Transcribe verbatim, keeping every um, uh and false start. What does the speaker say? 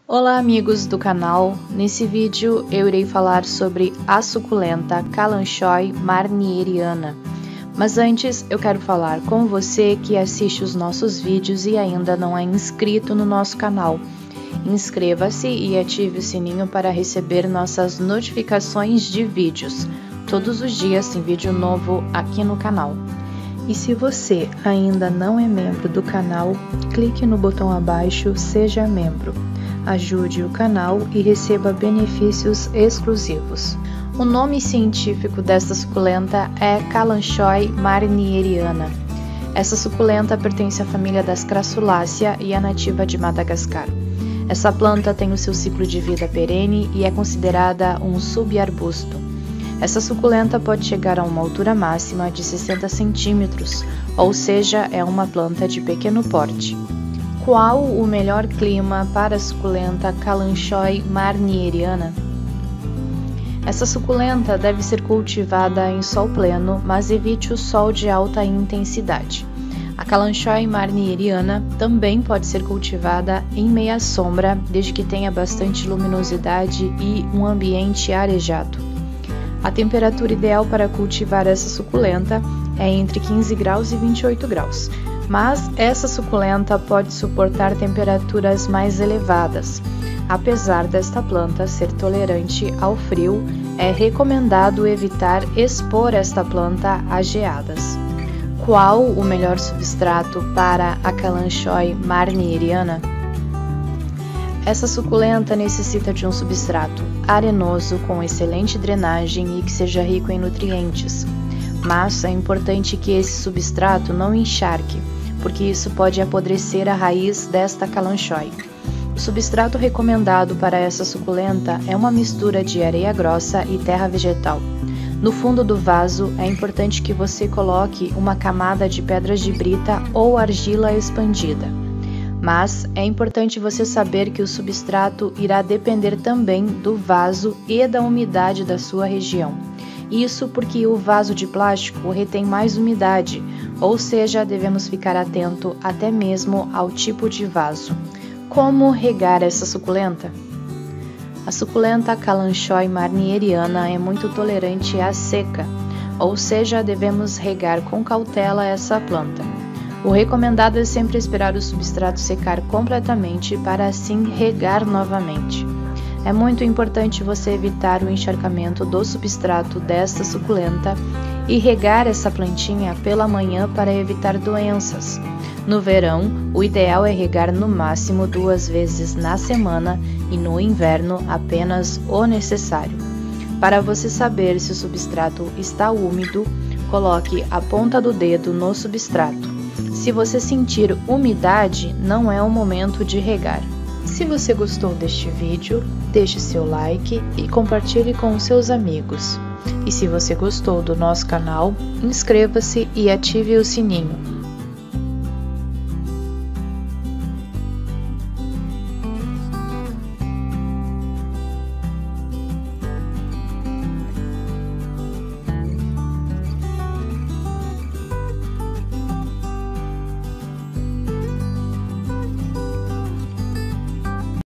Olá amigos do canal, nesse vídeo eu irei falar sobre a suculenta Kalanchoe marnieriana. Mas antes eu quero falar com você que assiste os nossos vídeos e ainda não é inscrito no nosso canal. Inscreva-se e ative o sininho para receber nossas notificações de vídeos. Todos os dias tem vídeo novo aqui no canal. E se você ainda não é membro do canal, clique no botão abaixo Seja Membro. Ajude o canal e receba benefícios exclusivos. O nome científico desta suculenta é Kalanchoe marnieriana. Essa suculenta pertence à família das Crassulaceae e é nativa de Madagascar. Essa planta tem o seu ciclo de vida perene e é considerada um subarbusto. Essa suculenta pode chegar a uma altura máxima de sessenta centímetros, ou seja, é uma planta de pequeno porte. Qual o melhor clima para a suculenta Kalanchoe marnieriana? Essa suculenta deve ser cultivada em sol pleno, mas evite o sol de alta intensidade. A Kalanchoe marnieriana também pode ser cultivada em meia sombra, desde que tenha bastante luminosidade e um ambiente arejado. A temperatura ideal para cultivar essa suculenta é entre quinze graus e vinte e oito graus. Mas essa suculenta pode suportar temperaturas mais elevadas. Apesar desta planta ser tolerante ao frio, é recomendado evitar expor esta planta a geadas. Qual o melhor substrato para a Kalanchoe marnieriana? Essa suculenta necessita de um substrato arenoso com excelente drenagem e que seja rico em nutrientes. Mas é importante que esse substrato não encharque, porque isso pode apodrecer a raiz desta Kalanchoe. O substrato recomendado para essa suculenta é uma mistura de areia grossa e terra vegetal. No fundo do vaso, é importante que você coloque uma camada de pedras de brita ou argila expandida. Mas é importante você saber que o substrato irá depender também do vaso e da umidade da sua região. Isso porque o vaso de plástico retém mais umidade, ou seja, devemos ficar atento até mesmo ao tipo de vaso. Como regar essa suculenta? A suculenta Kalanchoe marnieriana é muito tolerante à seca, ou seja, devemos regar com cautela essa planta. O recomendado é sempre esperar o substrato secar completamente para assim regar novamente. É muito importante você evitar o encharcamento do substrato desta suculenta e regar essa plantinha pela manhã para evitar doenças. No verão, o ideal é regar no máximo duas vezes na semana e no inverno apenas o necessário. Para você saber se o substrato está úmido, coloque a ponta do dedo no substrato. Se você sentir umidade, não é o momento de regar. Se você gostou deste vídeo, deixe seu like e compartilhe com seus amigos. E se você gostou do nosso canal, inscreva-se e ative o sininho.